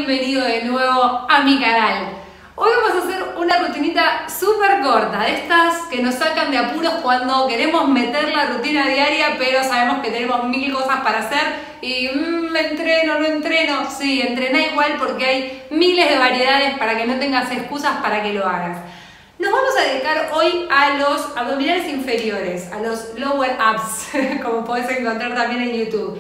bienvenido de nuevo a mi canal. Hoy vamos a hacer una rutinita súper corta, de estas que nos sacan de apuros cuando queremos meter la rutina diaria, pero sabemos que tenemos mil cosas para hacer y entreno, no entreno. Sí, entrená igual porque hay miles de variedades para que no tengas excusas para que lo hagas. Nos vamos a dedicar hoy a los abdominales inferiores, a los lower abs, como podés encontrar también en YouTube.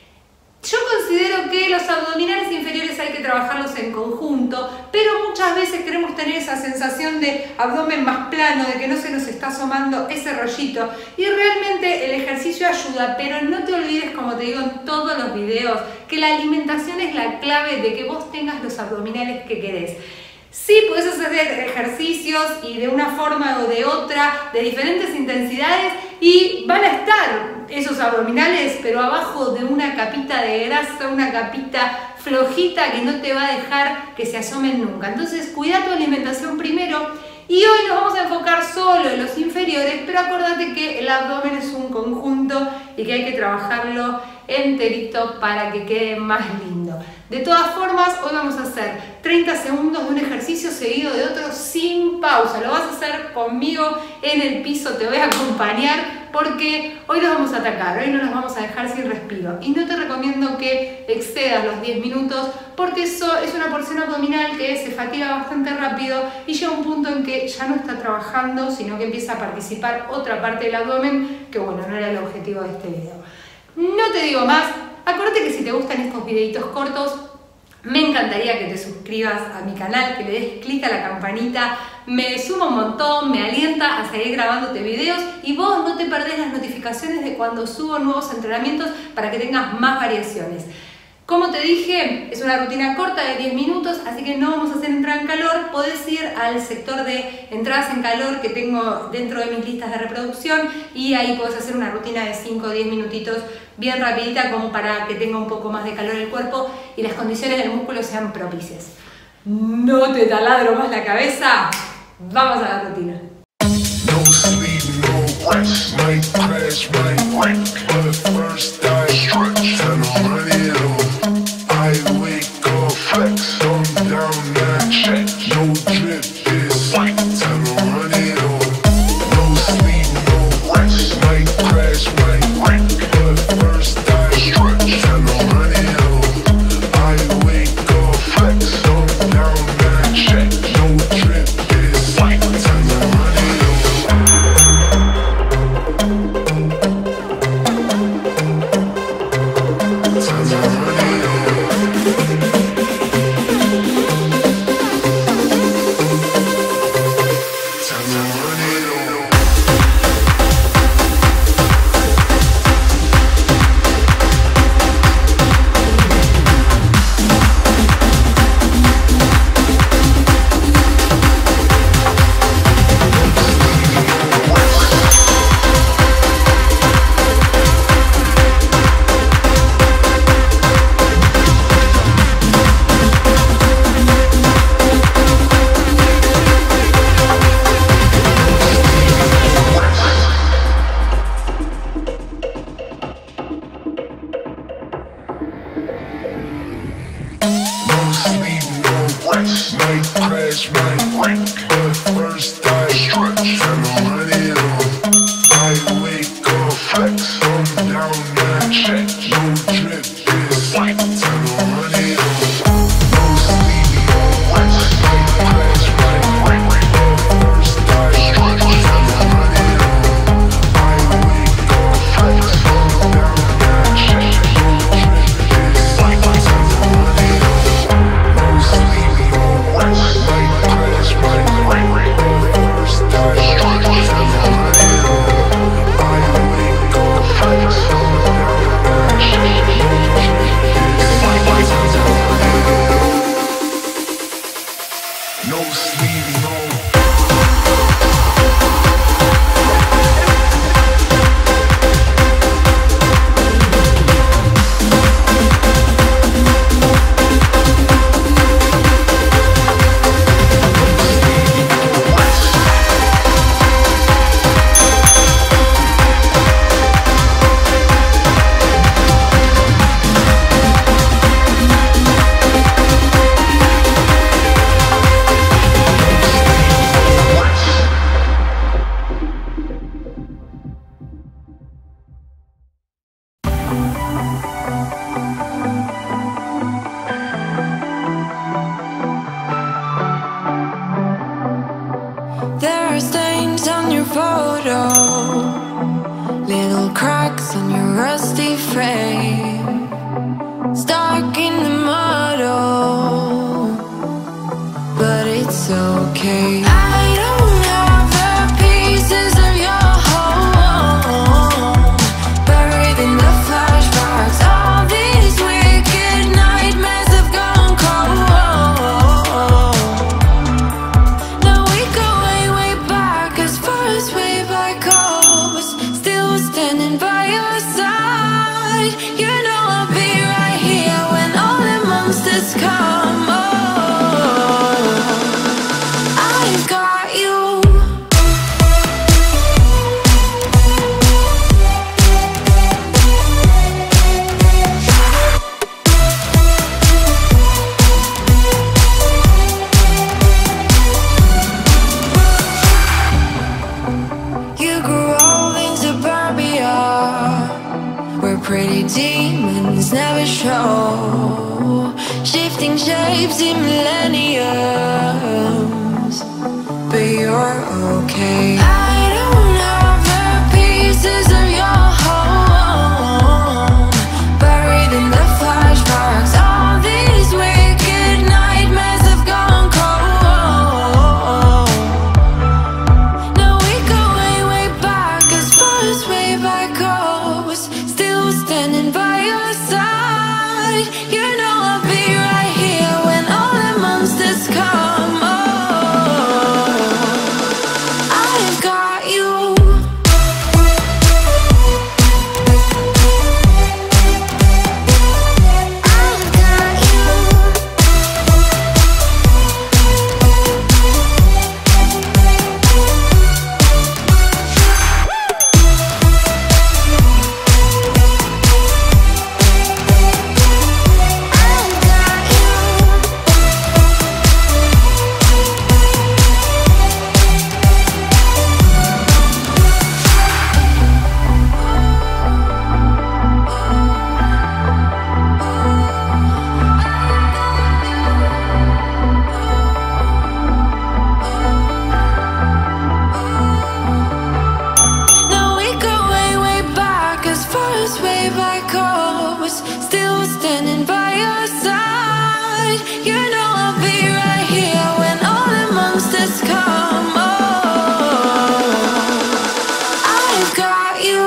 Yo considero que los abdominales inferiores hay que trabajarlos en conjunto, pero muchas veces queremos tener esa sensación de abdomen más plano, de que no se nos está asomando ese rollito. Y realmente el ejercicio ayuda, pero no te olvides, como te digo en todos los videos, que la alimentación es la clave de que vos tengas los abdominales que querés. Sí, puedes hacer ejercicios y de una forma o de otra, de diferentes intensidades, y van a estar esos abdominales, pero abajo de una capita de grasa, una capita flojita que no te va a dejar que se asomen nunca. Entonces, cuida tu alimentación primero. Y hoy nos vamos a enfocar solo en los inferiores, pero acuérdate que el abdomen es un conjunto y que hay que trabajarlo enterito para que quede más lindo. De todas formas, hoy vamos a hacer 30 segundos de un ejercicio seguido de otro sin pausa. Lo vas a hacer conmigo en el piso, te voy a acompañar porque hoy los vamos a atacar, hoy no los vamos a dejar sin respiro. Y no te recomiendo que excedas los 10 minutos porque eso es una porción abdominal que se fatiga bastante rápido y llega un punto en que ya no está trabajando, sino que empieza a participar otra parte del abdomen, que bueno, no era el objetivo de este video. No te digo más, acuérdate que si te gustan estos videitos cortos, me encantaría que te suscribas a mi canal, que le des clic a la campanita, me suma un montón, me alienta a seguir grabándote videos y vos no te perdés las notificaciones de cuando subo nuevos entrenamientos para que tengas más variaciones. Como te dije, es una rutina corta de 10 minutos, así que no vamos a hacer entrada en calor. Podés ir al sector de entradas en calor que tengo dentro de mis listas de reproducción y ahí podés hacer una rutina de 5 o 10 minutitos bien rapidita como para que tenga un poco más de calor el cuerpo y las condiciones del músculo sean propicias. ¿No te taladro más la cabeza? Vamos a la rutina. walking the model, but it's okay. I don't have the pieces of your home, buried in the flashbacks. All these wicked nightmares have gone cold. Now we go way, way back, as far as way back goes. Still standing by your side. You know I'll be right here when all the monsters come. Oh, I've got you. You grew old in suburbia, where pretty demons never show, shifting shapes in millenniums, but you're okay. I don't have the pieces of your home, buried in the flashbacks. All these wicked nightmares have gone cold. Now we go way, way back, as far as way back goes. Still standing by your side. You know I'll be right here when all the monsters come. Oh, I've got you. I've got you. I've got you. Now we go way, way back, as far as way back goes. Still standing by your side. You know I'll be right here when all the monsters come. Oh, I've got you.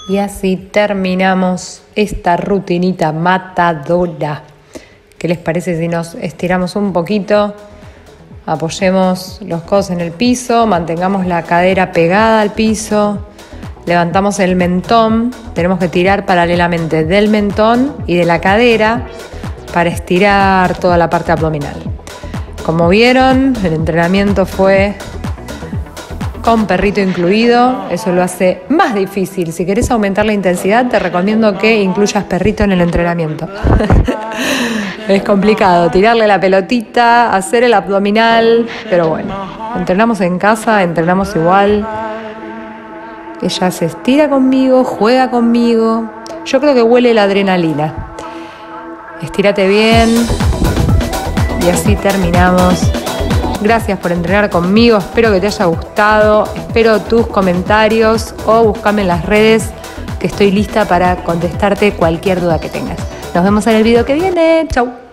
Y así terminamos esta rutinita matadora. ¿Qué les parece si nos estiramos un poquito? Apoyemos los codos en el piso, mantengamos la cadera pegada al piso, levantamos el mentón, tenemos que tirar paralelamente del mentón y de la cadera para estirar toda la parte abdominal. Como vieron, el entrenamiento fue con perrito incluido, eso lo hace más difícil. Si querés aumentar la intensidad, te recomiendo que incluyas perrito en el entrenamiento. Es complicado, tirarle la pelotita, hacer el abdominal, pero bueno, entrenamos en casa, entrenamos igual. Ella se estira conmigo, juega conmigo. Yo creo que huele la adrenalina. Estírate bien y así terminamos. Gracias por entrenar conmigo, espero que te haya gustado, espero tus comentarios o búscame en las redes que estoy lista para contestarte cualquier duda que tengas. Nos vemos en el video que viene, chau.